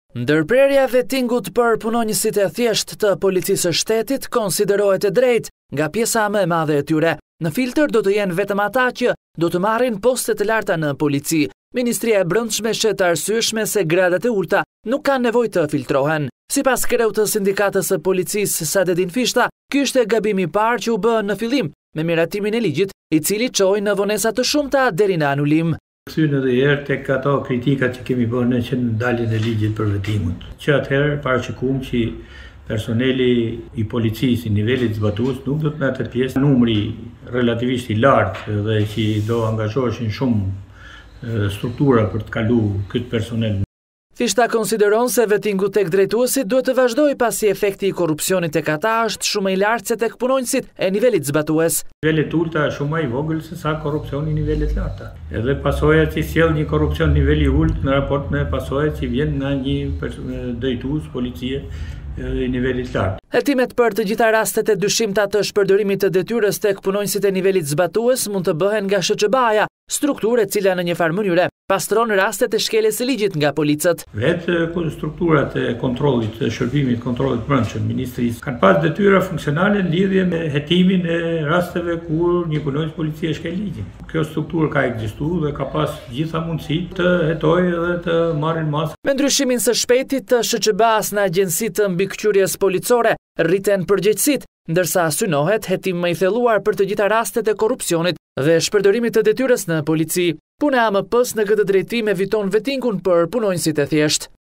Ndërprerja e vettingut për punonjësit e thjesht të policisë së shtetit konsiderohet e drejtë nga pjesa më e madhe e tyre. Në filtër do të jenë vetëm ata që do të marrin poste të larta në polici. Ministria e Brendshme shet arsyeshme se gradat e ulta nuk kanë nevojë të filtrohen. Sipas kreut të sindikatës së policisë Sadedin Fishta, ky është gabimi i parë që u bë në fillim me miratimin e ligjit, i cili çoi në vonesa të shumta deri në anulim. Kthyen edhe herë tek ato kritikat që kemi bërë ne që në daljen e ligjit për vettingut. Që atëherë paraqituam që personeli i policisë i nivelit zbatues nuk do të merrte pjesë, numri relativisht i lartë dhe që do angazhoheshin shumë struktura për të kaluar këtë personel. Fishta konsideron se vettingu tek drejtuesit duhet të vazhdojë pasi efekti i korrupsionit tek ata është shumë i lartë se tek punonjësit e nivelit zbatues. Nivelet ulta është shumë më i vogël se sa korrupsioni i nivelit lartë. Edhe pasojat që sjell një korrupsion niveli i ulët në raport me pasojat që vjen nga një drejtues policie i nivelit lartë. Hetimet për të gjitha rastet e dyshimta të shpërdorimit të detyrës tek punonjësit e nivelit zbatues mund të bëhen nga SHQB-ja, strukturë e cila në një farë mënyre pastron rastet e shkeljes së ligjit nga policët. Vetë strukturat e kontrollit, të shërbimit kontrollit brendshëm ministrisë kanë pas detyra funksionale në lidhje me hetimin e rasteve kur një punonjës policie shkel ligjin. Kjo strukturë ka ekzistuar dhe ka pas gjitha mundësitë të hetojë dhe të marrin masë. Me ndryshimin së shpejtit të SHQB-s në agjensitë të mbikëqyrjes policore, rriten përgjegjësitë, ndërsa synohet hetim më i thelluar për të gjitha rastet e korrupsionit dhe shpërdorimit të detyrës në polici. Puna e AMP-s në këtë drejtim eviton vettingun për punonjësit e thjeshtë.